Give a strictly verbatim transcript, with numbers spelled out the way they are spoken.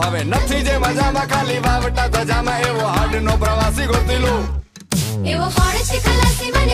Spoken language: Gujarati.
હવે નથી જે મજામાં ખાલી વાવટા ધજામાં એવો હાડ નો પ્રવાસી ગોતી લો એવો હોડ છે ખલાસી